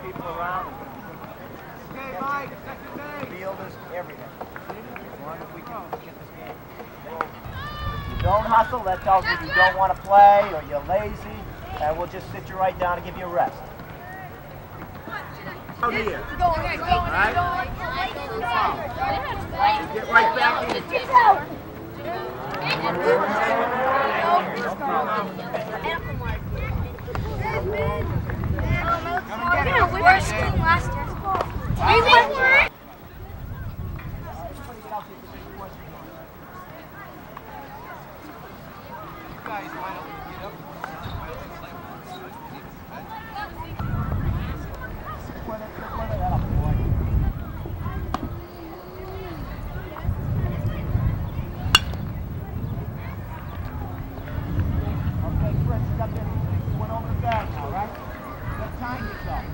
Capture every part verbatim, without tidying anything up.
people around. Okay, Mike, second day. Fielders, everything. As long as we can get this game rolling. If you don't hustle, that tells me you don't want to play or you're lazy, and we'll just sit you right down and give you a rest. Out here. All right? You get right back in. We were skiing last year. We went for it. Guys, why don't you get up? Okay, Chris, you got this. You went over the bag now, right? You got to time yourself.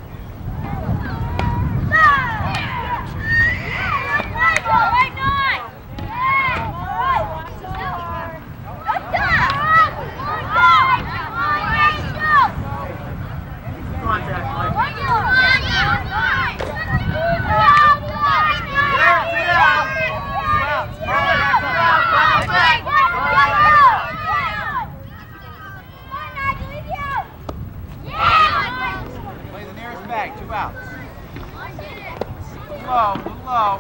Two outs. Low, low.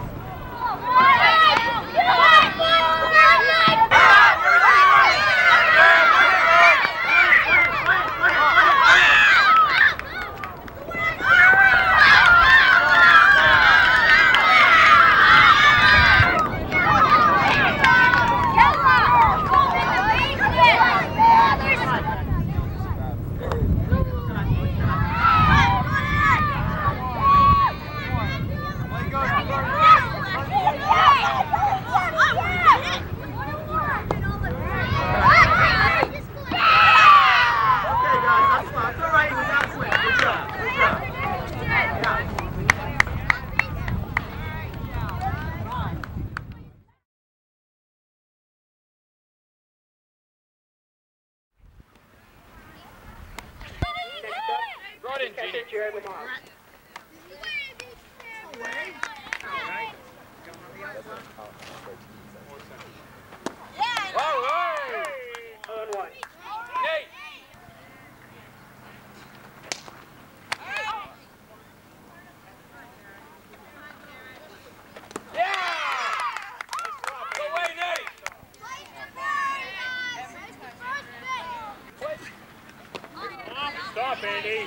Stop, Andy.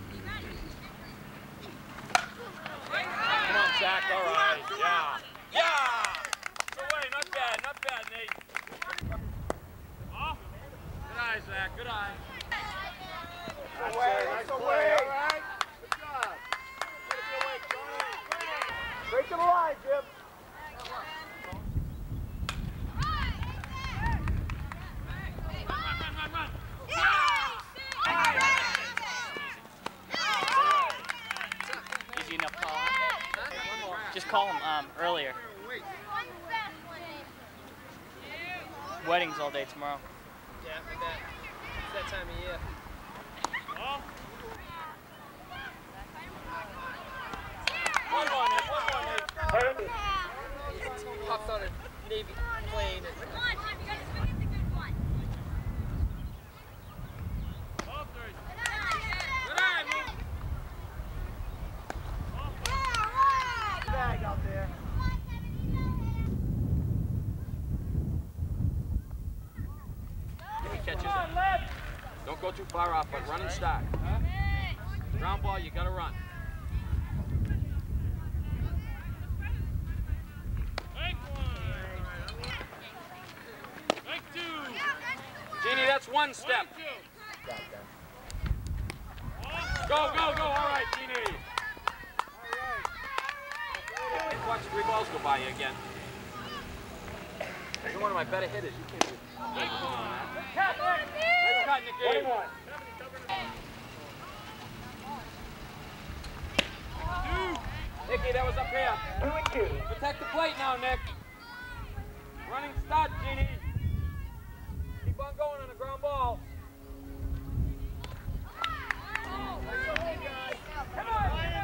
Come on, Zach. All right. Yeah. Yeah. Good away. Not bad. Not bad, Nate. Oh. Good eye, Zach. Good eye. Nice away. Nice away. All right. Good job. Straight to the line, Jim. Easy enough call. Just call him um, earlier. Weddings all day tomorrow. Yeah, I bet. It's that time of year. Oh. One one, Nick. One one, Nick. Hopped on a Navy plane and Bag out there. Give me catches it. Don't go too far off, but run and start. Ground ball, you gotta run. Jeannie, that's one step. Go, go, go. All right, Jeannie. Watch three balls go by you again. You're one of my better hitters. You can't do it. Nice cut, Nicky. Nicky, that was up here. Two and two. Protect the plate now, Nick. Running start, Jeannie. Keep on going on the ground ball. Come on.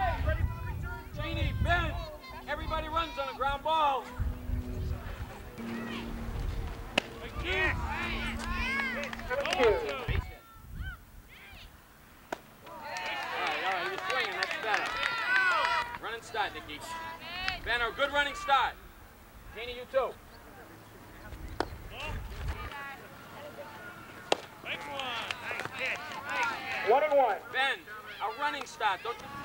start, Nicky. Banner, good running start. Danny, you too. One and one. Ben, a running start. Don't you...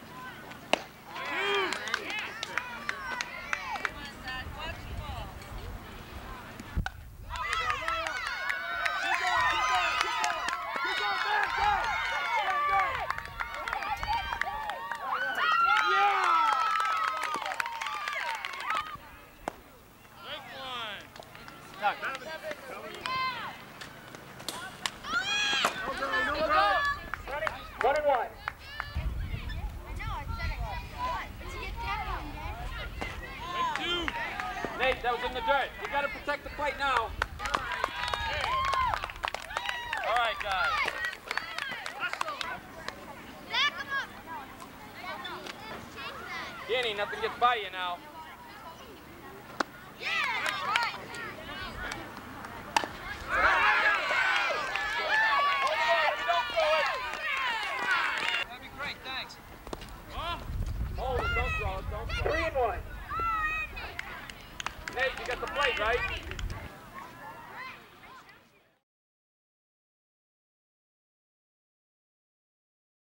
One and one. Nate, that was in the dirt. You got to protect the plate now. All right, guys. Danny, nothing gets by you now. That'd be great, thanks. Hold it, don't throw it, don't throw it. Three and one. Nate, you got the plate, right?